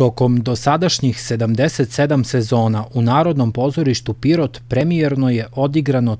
Tokom dosadašnjih 77 sezona u Narodnom pozorištu Pirot premijerno je odigrano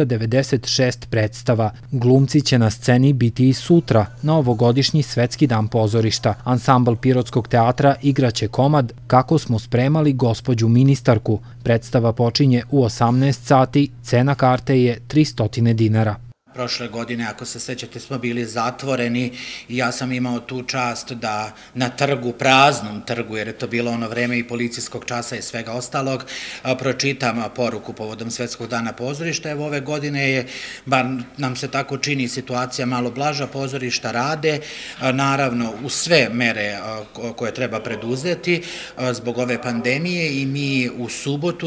396 predstava. Glumci će na sceni biti i sutra, na ovogodišnji Svetski dan pozorišta. Ansambl Pirotskog teatra igraće komad Kako smo spremali gospođu ministarku. Predstava počinje u 18 sati, cena karte je 300 dinara. Prošle godine, ako se sećate, smo bili zatvoreni i ja sam imao tu čast da na trgu, praznom trgu, jer je to bilo ono vreme i policijskog časa i svega ostalog, pročitam poruku povodom Svetskog dana pozorišta. Evo ove godine je, bar nam se tako čini, situacija malo blaža, pozorišta rade, naravno u sve mere koje treba preduzeti zbog ove pandemije i mi u subotu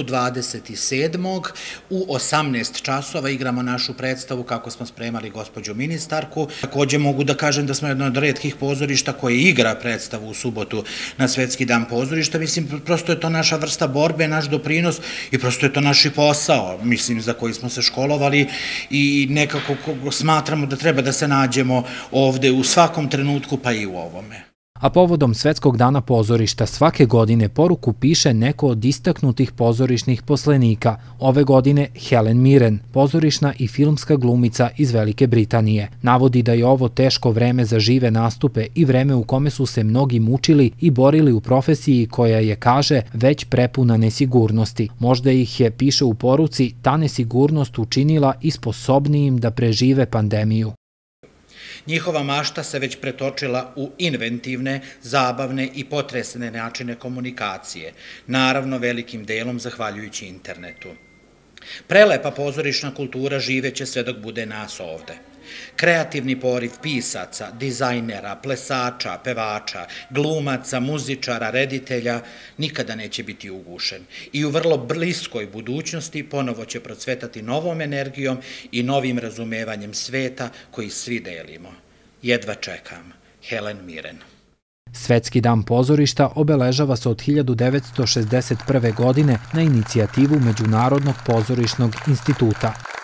27. u 18 časova igramo našu predstavu Kako smo spremali gospođu ministarku. Takođe mogu da kažem da smo jedno od retkih pozorišta koje igra predstavu u subotu na Svetski dan pozorišta. Mislim, prosto je to naša vrsta borbe, naš doprinos i prosto je to naš posao, mislim, za koji smo se školovali i nekako smatramo da treba da se nađemo ovde u svakom trenutku, pa i u ovome. A povodom Svetskog dana pozorišta svake godine poruku piše neko od istaknutih pozorišnih poslenika. Ove godine Helen Mirren, pozorišna i filmska glumica iz Velike Britanije. Navodi da je ovo teško vreme za žive nastupe i vreme u kome su se mnogi mučili i borili u profesiji koja je, kaže, već prepuna nesigurnosti. Možda ih je, piše u poruci, ta nesigurnost učinila i sposobnijim da prežive pandemiju. Njihova mašta se već pretočila u inventivne, zabavne i potresne načine komunikacije, naravno velikim delom zahvaljujući internetu. Prelepa pozorišna kultura živeće sve dok bude nas ovde. Kreativni poriv pisaca, dizajnera, plesača, pevača, glumaca, muzičara, reditelja nikada neće biti ugušen i u vrlo bliskoj budućnosti ponovo će procvetati novom energijom i novim razumevanjem sveta koji svi delimo. Jedva čekam. Helen Mirren. Svetski dan pozorišta obeležava se od 1961. godine na inicijativu Međunarodnog pozorišnog instituta.